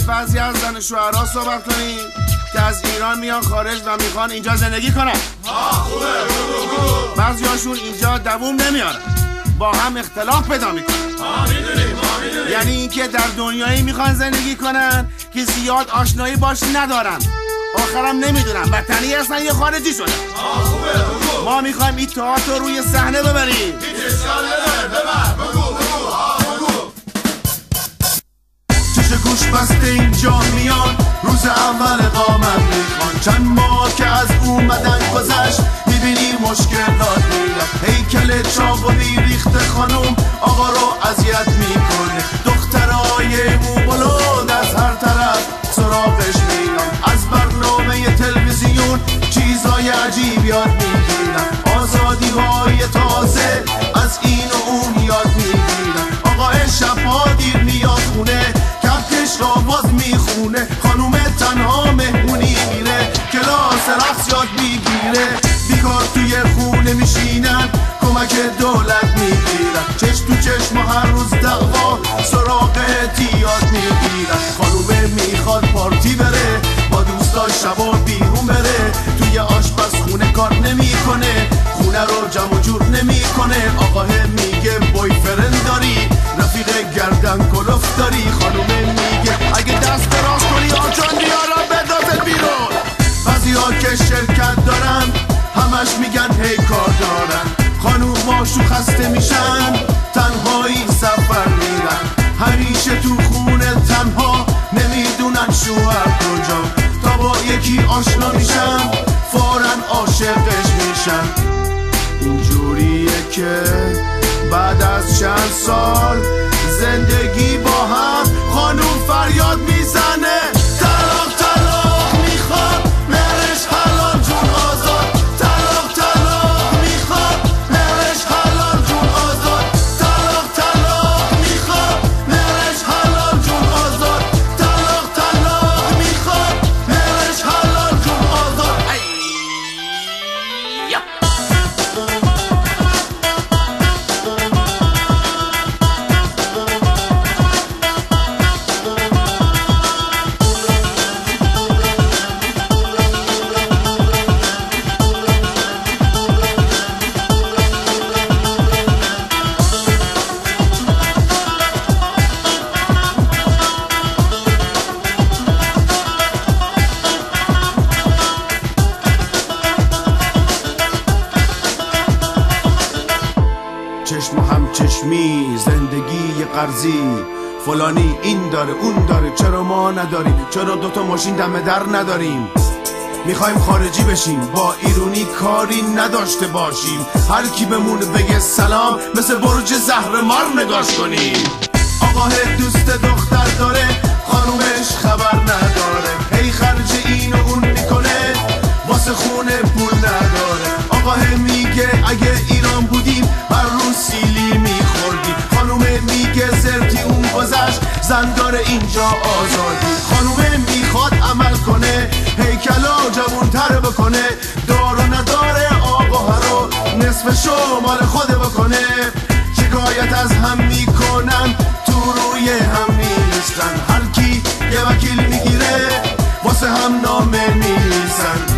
بعضی از زن شوهرها صحبت کنیم که از ایران میان خارج و میخوان اینجا زندگی کنن. بعضی هاشون اینجا دووم نمیارن، با هم اختلاف پیدا میکنن. یعنی اینکه در دنیایی میخوان زندگی کنن که زیاد آشنایی باش ندارن، آخرم نمیدونن وطنی هستن یا خارجی شدن. ما میخوایم این تئاتر رو روی صحنه ببریم. چش گوش بسته اینجا میان، روز اول اقامت میخوان. چند ماه که از اومدن گذشت میبینی مشکلات میاد. هیکل چاق و بیریخت خانوم آقا رو اذیت میکنه. دخترای مو بلند از هر طرف سراغش میان. از برنامه تلویزیون چیزای عجیب یاد میگیرن. آزادی های تازه از این و اون یاد میگیرن. آقا شبها دیر میاد خونه، کفکش را باز میخونه. خانوم تنها مهمونی میره، کلاس رقص یاد میگیره. بیکار توی خونه میشینن، کمک دولت میگیرن. چشم تو چشم هر روز دعوا سراغ احتیاط میگیرن. خانومه میخواد پارتی بره، با دوستاش شبا بیرون بره. توی آشپزخونه کار نمیکنه، خونه رو جمع و جور نمیکنه. آقا میگه بویفرند داری، رفیق گردن کلوف داری. خانومه میگه اگه دست دراز کنی آجان بیارم بندازت بیرون. بعضی ها که شرکت دارن همش میگن هی کار دارن. خانوماشو خسته میشن، تنهایی سفر میرن. همیشه تو خونه تنها، نمیدونن شوهر کجا. تا با یکی آشنا میشن فوراً عاشقش میشن. اینجوریه که بعد از چند سال زندگی با هم خانوم فریاد میزنه. طلاق طلاق میخواد، مهرش حلال جون آزاد. طلاق طلاق میخواد، مهرش حلال جون آزاد. طلاق طلاق میخواد، مهرش حلال جون آزاد. طلاق طلاق میخواد، مهرش حلال جون آزاد. چشم هم چشمی، زندگی قرضی. فلانی این داره اون داره، چرا ما نداریم؟ چرا دوتا ماشین دم در نداریم؟ میخوایم خارجی بشیم، با ایرونی کاری نداشته باشیم. هر کی بمونه بگه سلام، مثل برج زهرمار نگاش کنیم. آقا دوست دختر داره، خانومش خبر نداره. هی خرج این و اون میکنه، واسه خونه پول نداره. آقا میگه اگه ایران بودیم هر روز سیلی میخوردیم. خانومه میگه زرتی اون گذشت، زن داره اینجا آزادی. خانومه میخواد عمل کنه، هیکلا جوون‌تر بکنه. دارو نداره آقا رو، نصفشو مال خوده بکنه. شکایت از هم میکنن، تو روی هم نیستن. هر کی یه وکیل میگیره، واسه هم نامه میریزن.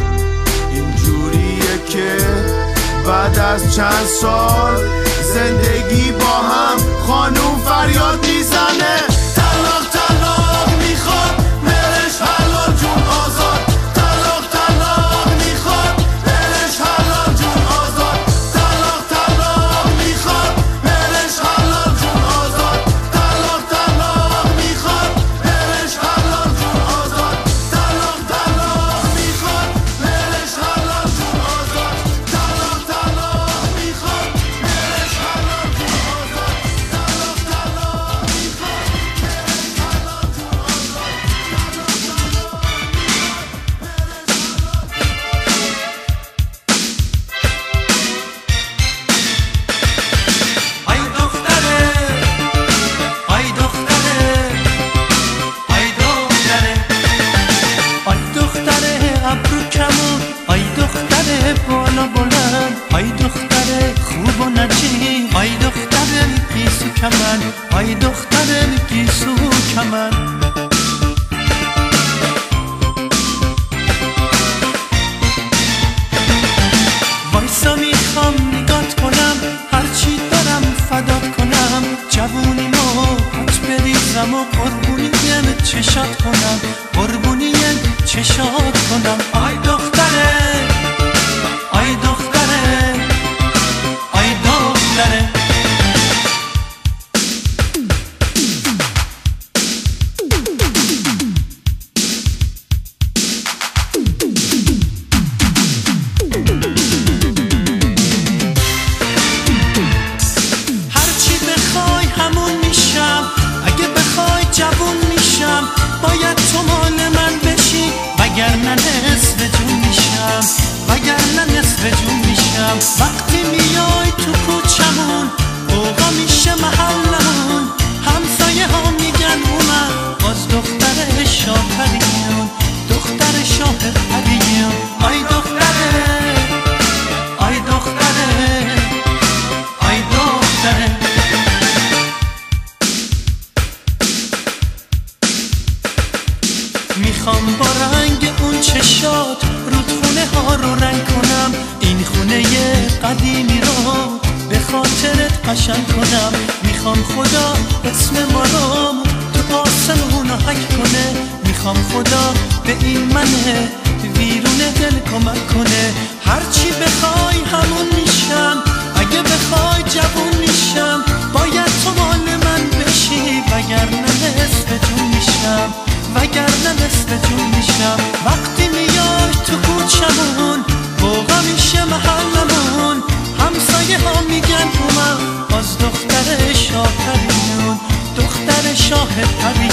اینجوریه که بعد از چند سال زندگی با هم خانوم فریاد میزنه. طلاق طلاق میخواد، مهرش حلال جون آزاد. طلاق طلاق میخواد، مهرش حلال جون آزاد. طلاق طلاق میخواد، مهرش حلال جون آزاد. طلاق طلاق میخواد، مهرش حلال جون آزاد. طلاق طلاق میخواد، مهرش حلال جون آزاد. طلاق طلاق میخواد، مهرش حلال جون آزاد. طلاق طلاق ای دختر گیسو کمن میخوام نگات کنم، هرچی دارم فدات کنم، جوونیمو حت بریزم و قربونیم چشات کنم، قربونیم چشات کنم. آی دختره، آی دختره، آی دختره. هرچی بخوای همون میشم، اگه بخوای جوون میشم، باید تو مال من بشی، وگرنه نصف جون میشم، وگرنه نصف جون میشم. وقتی میای تو کوچمون اوقا میشه محلمون، همسایه ها میگن اومد باز دختر شاه پریون، دختر شاه پریون. آی دختره، آی دختره، آی دختره. میخوام با رنگ اون چشات رودخونه ها رو رنگ کنم، این خونه قدیمی رو به خاطرت قشنگ کنم. میخوام خدا اسم ما رو تو آسمون حک کنه، میخوام خدا به این من ویرون دل کمک کنه. هرچی بخوای همون میشم، اگه بخوای جوون میشم، باید تو مال من بشی، وگرنه نصف جون میشم، وگرنه نصف جون میشم. وقتی میای تو کوچمون بوغا میشه محلمون، همسایه ها میگن اومد باز دختر شاه پریون، دختر شاه پریون.